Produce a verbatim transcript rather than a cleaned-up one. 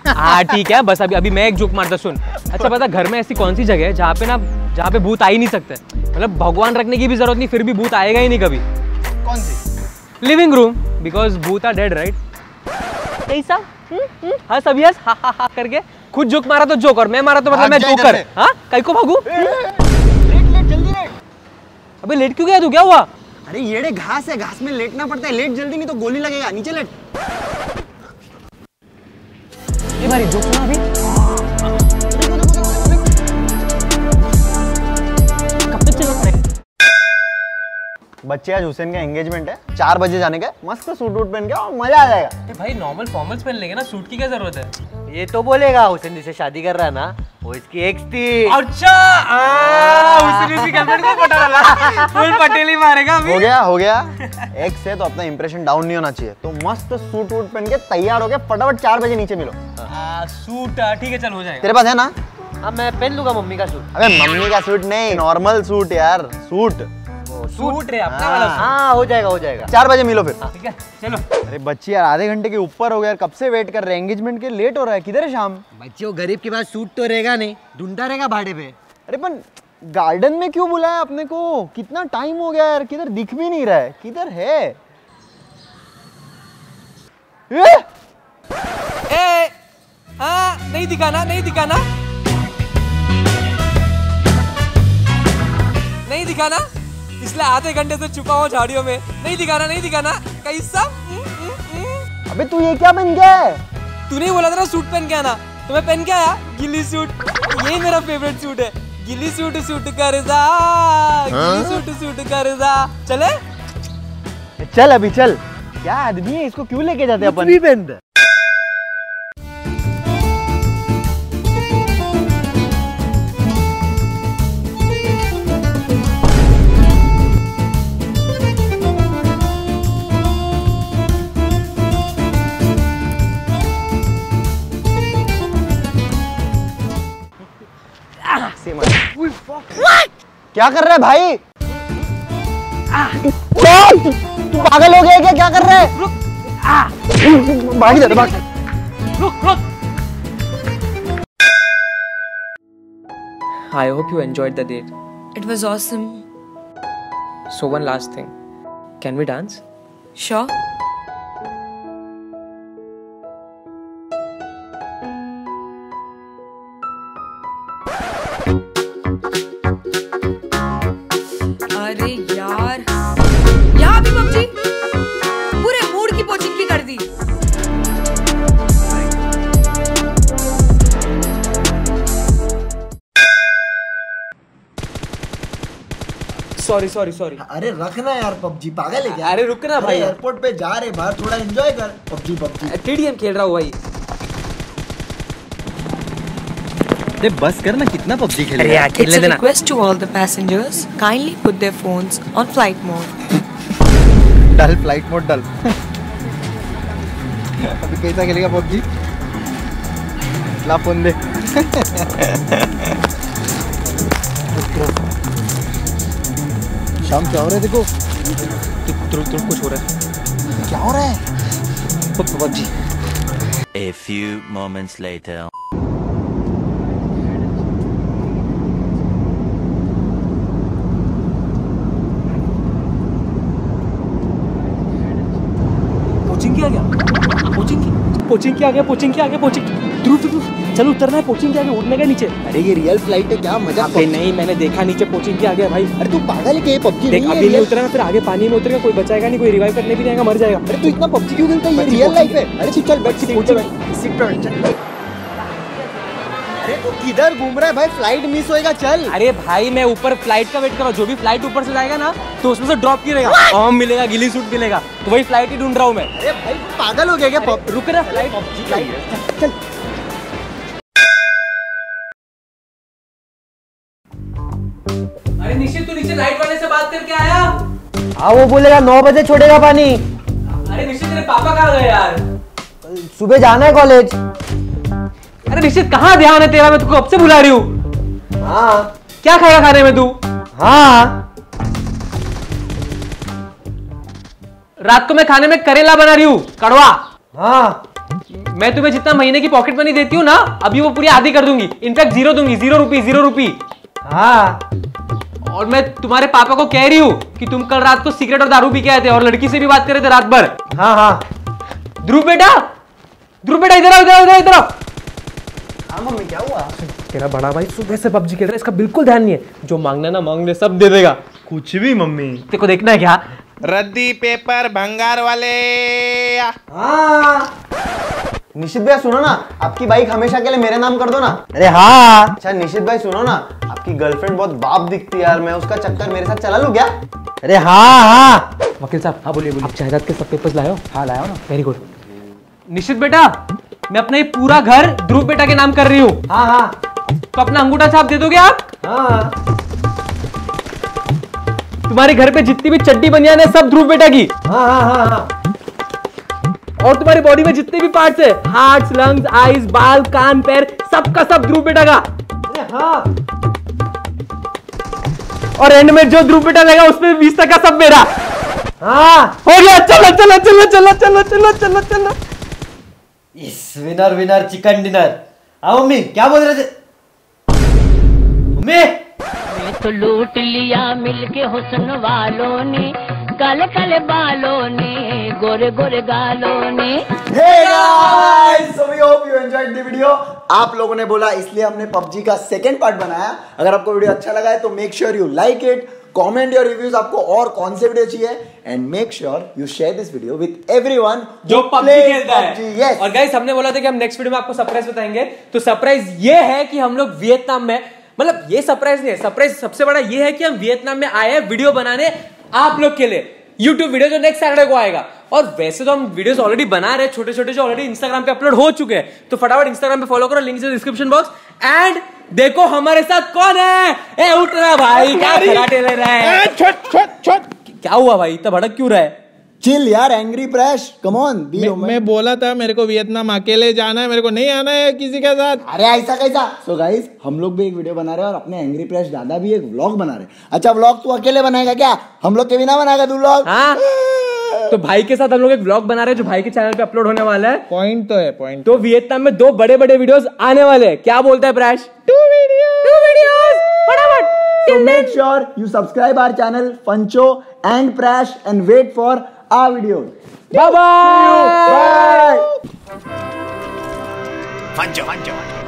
हाँ ठीक है, बस अभी अभी मैं एक जोक मारता सुन। अच्छा बता, घर में ऐसी कौन सी जगह है जहाँ पे ना जहाँ पे भूत आ ही नहीं सकते, मतलब भगवान रखने की भी जरूरत नहीं, फिर भी भूत आएगा ही नहीं कभी? कौन सी? लिविंग रूम, बिकॉज भूत आर डेड राइट। कैसा हाँ सभी हंस हा हा हा करके, खुद जोक मारा तो जोक और मैं मारा तो मतलब मैं जोकर। हाँ कहीं को भागू? लेट लेट जल्दी लेट। अबे लेट क्यों गया तू, क्या हुआ? अरे येड़े घास है, घास में लेटना पड़ता है, लेट जल्दी नहीं तो गोली लगेगा, नीचे लेट। ये बारी जोक सुना अभी। कब तक चलो? बच्चे आज हुसैन का एंगेजमेंट है, चार बजे जाने का, मस्त सूट वूट पहन के और मजा आ जाएगा। भाई नॉर्मल फॉर्मल्स पहन लेंगे ना, सूट की क्या जरूरत है? ये तो बोलेगा हुसैन जिससे शादी कर रहा है ना, वो इसकी एक्स थी। अच्छा हुसैन इसकी गर्लफ्रेंड को पटा डाला, फुल पटेली मारेगा अभी। हो गया हो गया, एक्स है तो अपना इंप्रेशन डाउन नहीं होना चाहिए, तो मस्त सूट वूट पहन के तैयार हो गए, फटाफट चार बजे नीचे मिलो। सूट ठीक है चल हो जाएगा। तेरे पास है ना? हाँ मैं पहन लूंगा मम्मी का सूट। अबे मम्मी का सूट नहीं, नॉर्मल सूट यार, सूट सूट रे अपना वाला। हाँ हो जाएगा हो जाएगा, चार बजे मिलो फिर। ठीक है चलो। अरे बच्ची यार आधे घंटे के ऊपर हो गया, कब से वेट कर रहे हैं, एंगेजमेंट के लेट हो रहा है, किधर है शाम? बच्चे वो गरीब के पास सूट तो रहेगा नहीं, ढूंढता रहेगा भाड़े पे। अरे पर गार्डन में क्यों बुलाया अपने को, कितना टाइम हो गया यार, किधर दिख भी नहीं रहा है, किधर है? ए? ए हाँ नहीं दिखाना नहीं दिखाना नहीं दिखाना, इसलिए आधे घंटे से छुपा हुआ झाड़ियों में, नहीं दिखाना नहीं दिखाना। कैसा? अबे तू ये क्या बन गया है? तू नहीं बोला था ना सूट पहन के आना, तो मैं पहन के आया गिल्ली सूट। ये मेरा फेवरेट सूट है, गिल्ली सूट सूट कर जा, गिल्ली सूट सूट कर जा। चले चल अभी चल, क्या आदमी है, इसको क्यों लेके जाते अपन? भी पहन दे। क्या कर रहे हैं भाई? तू पागल हो गया क्या, क्या कर रहे हैं? रुक भाग इधर, भाग। रुक रुक। I hope you enjoyed the date. It was awesome. So one last thing, can we dance? Sure. अरे यार, यहाँ भी पबजी, पूरे मूड की पोचिंग की कर दी। Sorry sorry sorry. अरे रखना यार पबजी, पागल है क्या? अरे रुक ना भाई, एयरपोर्ट पे जा रहे बाहर, थोड़ा एंजॉय कर। पबजी पबजी टीडीएम खेल रहा हूँ भाई। अरे बस कर ना, कितना पबजी खेल रहे हैं? It's a request to all the passengers, kindly put their phones on flight mode. डल फ्लाइट मोड डल। अभी कैसा खेलेगा पबजी? ला फोन दे। शाम क्या हो रहा है देखो, तुरंत तुरंत कुछ हो रहा है। क्या हो रहा है? PUBG. A few moments later. पोचिंग आ गया, पोचिंग पोचिंग आ गया, पोचिंग आ गया, पोचिंग। ध्रुव ध्रुव चल उतरना है, पोचिंग के आगे उड़ने का नीचे। अरे ये रियल फ्लाइट है क्या, मजा? नहीं मैंने देखा नीचे पोचिंग के आगे भाई। अरे तू पागल है क्या, पबजी देख अभी नहीं उतरेगा, फिर आगे पानी में उतरेगा, कोई बचाएगा नहीं, कोई रिवाइव करने भी नहीं आएगा, मर जाएगा। अरे तू इतना पबजी क्यों खेलता है, ये रियल लाइफ है। अरे तू चल बैठ, सीट पे बैठ, सीट पे बैठ। अरे तू किधर घूम रहा है भाई, फ्लाइट मिस होएगा, चल। अरे भाई मैं ऊपर फ्लाइट का वेट कर रहा हूँ, जो भी फ्लाइट ऊपर से जाएगा ना तो उसमें से ड्रॉप किया रहेगा, मिलेगा गिली सूट मिलेगा, तो वही फ्लाइट ही ढूंढ रहा हूँ मैं। अरे भाई पागल हो गया क्या? रुक रहा फ्लाइट, चल। अरे निश्चित तू नीचे लाइट वाले से बात करके आया? हाँ वो बोलेगा नौ बजे छोड़ेगा पानी। अरे निश्चित तेरे पापा कहाँ गए यार? सुबह जाना है कॉलेज। अरे निश्चित कहाँ ध्यान है तेरा, मैं तुझको कब से बुला रही हूँ। हाँ क्या खाएगा खाने में तू? हाँ रात को मैं खाने में करेला बना रही हूँ, कड़वा। हाँ मैं तुम्हें जितना महीने की पॉकेट मनी देती हूँ ना, अभी वो पूरी आधी कर दूंगी। इनफैक्ट जीरो दूंगी, जीरो रुपी जीरो रुपी। हाँ और मैं तुम्हारे पापा को कह रही हूँ कि तुम कल रात को सिगरेट और दारू पी के आए थे और लड़की से भी बात कर रहे थे रात भर। हाँ हाँ ध्रुव बेटा, ध्रुव बेटा इधर आओ, इधर आओ, इधर इधर आओ। हाँ मम्मी क्या हुआ? तेरा बड़ा भाई सुबह से पबजी खेल रहा है, इसका बिल्कुल ध्यान नहीं है। जो मांगना ना मांग ले, सब दे देगा। कुछ भी मम्मी। तेरे को देखना है क्या? रद्दी पेपर भंगार वाले। हाँ निशित भाई सुनो ना, आपकी बाइक हमेशा के लिए मेरे नाम कर दो ना। अरे हाँ। अच्छा निशित भाई सुनो ना, आपकी गर्लफ्रेंड बहुत बाप दिखती है यार, मैं उसका चक्कर मेरे साथ चला लूं क्या? अरे हाँ हाँ। वकील साहब, हाँ बोलिए बोलिए। आप जायदाद के सब पेपर्स लाए हो? हाँ लाया ना। Very good. निश्चित बेटा, मैं अपना ये पूरा घर ध्रुव बेटा के नाम कर रही हूँ। हाँ हाँ तो अपना अंगूठा छाप दे दोगे आप? हाँ। तुम्हारे घर पे जितनी भी चड्डी बनियान है सब ध्रुव बेटा की। हाँ हाँ हाँ हाँ। और तुम्हारी बॉडी में जितने भी पार्ट्स है, हार्ट, लंग्स, आईज, बाल, कान, पैर, सबका सब ध्रुव बेटा का। अरे हाँ। और एंड में जो ध्रुव बेटा लेगा उसमें बीस टका सब मेरा। हाँ हो गया। चलो चलो चलो चलो चलो चलो चलो चलो। इस विनर विनर चिकन डिनर। हाँ मम्मी क्या बोल रहे थे? मम्मी तो लूट लिया मिलके हुस्न वालों ने, काले काले बालों ने, गोरे गोरे गालों ने। Hey guys, so we hope you enjoyed the video. आप लोगों ने बोला इसलिए हमने पबजी का सेकंड पार्ट बनाया। अगर आपको वीडियो अच्छा लगा है तो make sure you like it, comment your reviews, आपको और कौन से वीडियो चाहिए, and make sure you share this video with everyone जो पबजी खेलता है। यस और गाइस, हमने बोला था कि हम नेक्स्ट वीडियो में आपको सरप्राइज बताएंगे। तो सरप्राइज ये है कि हम लोग वियतनाम में, मतलब ये सरप्राइज नहीं है, सरप्राइज सबसे बड़ा ये है कि हम वियतनाम में आए हैं वीडियो बनाने आप लोग के लिए। YouTube वीडियो जो नेक्स्ट सैटरडे को आएगा। और वैसे तो हम वीडियोस ऑलरेडी बना रहे हैं, छोटे छोटे जो ऑलरेडी इंस्टाग्राम पे अपलोड हो चुके हैं। तो फटाफट इंस्टाग्राम पे फॉलो करो, link is description box. And देखो हमारे साथ कौन है। ए उठ रहा भाई, क्या खराटे ले रहा है? छोट छोट छोट। क्या हुआ भाई, इतना भड़क क्यों रहा है? चिल यार, angry Prash, come on be मैं, रोमैंटिक। मैं बोला था मेरे को वियतनाम अकेले जाना है, मेरे को नहीं आना है किसी के साथ। अरे ऐसा कैसा? सो गाइस, हम लोग भी एक वीडियो बना रहे हैं और अपने एंग्री प्रैश दादा भी एक व्लॉग बना रहे हैं। अच्छा व्लॉग तू अकेले बनाएगा क्या? हम लोग के बिना बनाएगा तू व्लॉग? हाँ? तो भाई के साथ हम लोग एक व्लॉग बना रहे हैं जो भाई के चैनल पे अपलोड होने वाला है। पॉइंट तो है, पॉइंट। तो वियतनाम में दो बड़े बड़े वीडियोस आने वाले हैं। क्या बोलता है Prash? Two videos, two videos फटाफट। So make sure you subscribe our channel Fancho and Prash and wait for our videos. Bye bye. Bye. Fancho, Fancho.